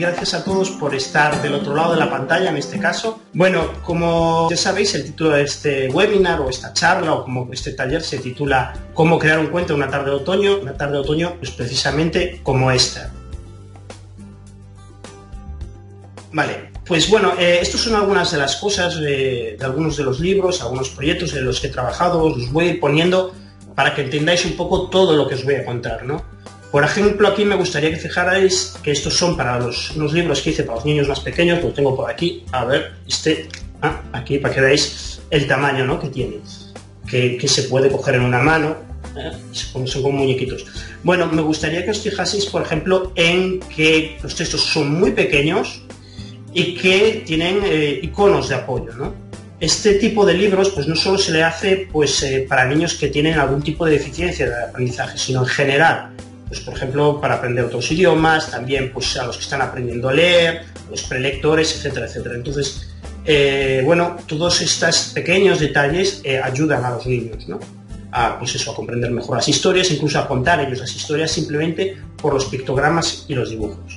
gracias a todos por estar del otro lado de la pantalla en este caso. Bueno, como ya sabéis, el título de este webinar o esta charla o como este taller se titula ¿Cómo crear un cuento en una tarde de otoño? Una tarde de otoño, pues precisamente como esta. Vale, pues bueno, estas son algunas de las cosas de algunos de los libros, algunos proyectos en los que he trabajado, os los voy a ir poniendo para que entendáis un poco todo lo que os voy a contar, ¿no? Por ejemplo, aquí me gustaría que fijarais que estos son para unos libros que hice para los niños más pequeños, lo tengo por aquí, a ver, aquí para que veáis el tamaño, ¿no?, que tiene, que se puede coger en una mano, son como muñequitos. Bueno, me gustaría que os fijaseis, por ejemplo, en que los textos son muy pequeños y que tienen iconos de apoyo, ¿no? Este tipo de libros pues no solo se le hace pues, para niños que tienen algún tipo de deficiencia de aprendizaje, sino en general. Pues, por ejemplo, para aprender otros idiomas, también pues, a los que están aprendiendo a leer, los prelectores, etcétera, etcétera. Entonces, bueno, todos estos pequeños detalles ayudan a los niños, ¿no? Pues eso, a comprender mejor las historias, incluso a contar ellos las historias simplemente por los pictogramas y los dibujos.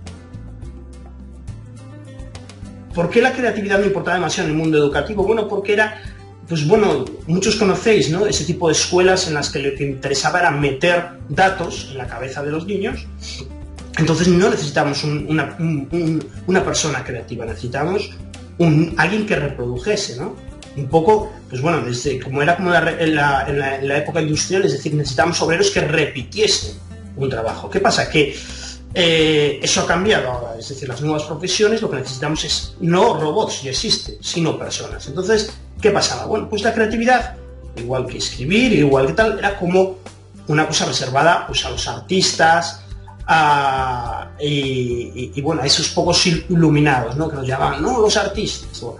¿Por qué la creatividad no importaba demasiado en el mundo educativo? Bueno, porque era, pues bueno, muchos conocéis, ¿no?, ese tipo de escuelas en las que lo que interesaba era meter datos en la cabeza de los niños. Entonces no necesitamos una persona creativa, necesitamos alguien que reprodujese, ¿no? Un poco, pues bueno, desde como era como en la época industrial, es decir, necesitamos obreros que repitiesen un trabajo. ¿Qué pasa? Que eso ha cambiado ahora, es decir, las nuevas profesiones lo que necesitamos es no robots, ya existe, sino personas. Entonces, ¿qué pasaba? Bueno, pues la creatividad, igual que escribir, igual que tal, era como una cosa reservada pues, a los artistas y bueno, a esos pocos iluminados, ¿no?, que nos llamaban, ¿no?, los artistas. Bueno.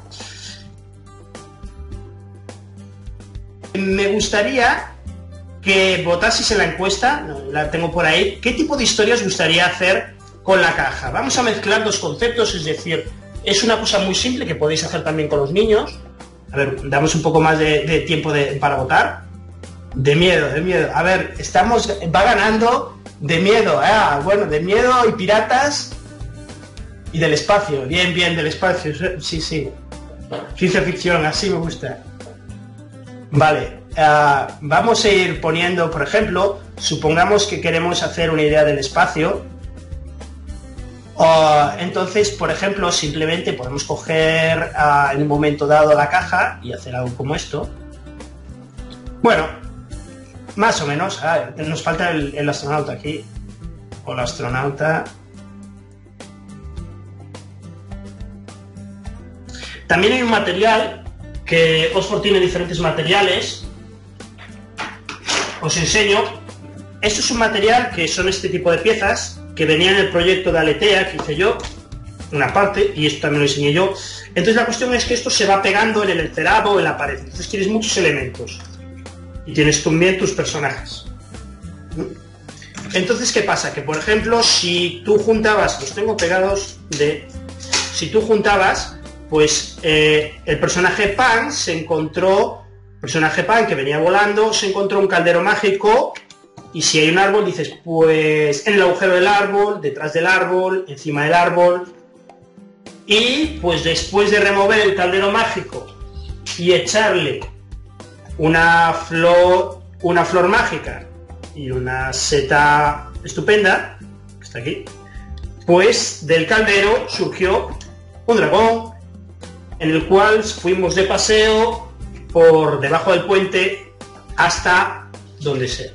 Me gustaría que votaseis en la encuesta, la tengo por ahí, qué tipo de historia os gustaría hacer con la caja. Vamos a mezclar dos conceptos, es decir, es una cosa muy simple que podéis hacer también con los niños. A ver, damos un poco más de tiempo para votar. De miedo. A ver, va ganando de miedo, bueno, de miedo y piratas y del espacio. Bien, del espacio, sí. Ciencia ficción, así me gusta. Vale. Vamos a ir poniendo, por ejemplo, supongamos que queremos hacer una idea del espacio, entonces, por ejemplo, simplemente podemos coger en un momento dado la caja y hacer algo como esto. Bueno, más o menos, nos falta el astronauta aquí, o la astronauta. También hay un material, que Oxford tiene diferentes materiales. Os enseño, esto es un material que son este tipo de piezas que venía en el proyecto de Aletea que hice yo, una parte, y esto también lo enseñé yo. Entonces la cuestión es que esto se va pegando en el encerado, en la pared, entonces tienes muchos elementos y tienes también tus personajes. Entonces, ¿qué pasa? Que por ejemplo, si tú juntabas, los tengo pegados si tú juntabas, pues el personaje Pan que venía volando, se encontró un caldero mágico, y si hay un árbol dices, pues en el agujero del árbol, detrás del árbol, encima del árbol, y pues después de remover el caldero mágico y echarle una flor mágica y una seta estupenda, que está aquí, pues del caldero surgió un dragón, en el cual fuimos de paseo por debajo del puente hasta donde sea.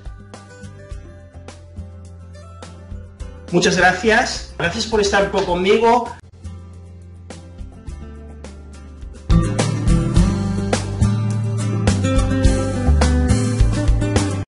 Muchas gracias por estar conmigo.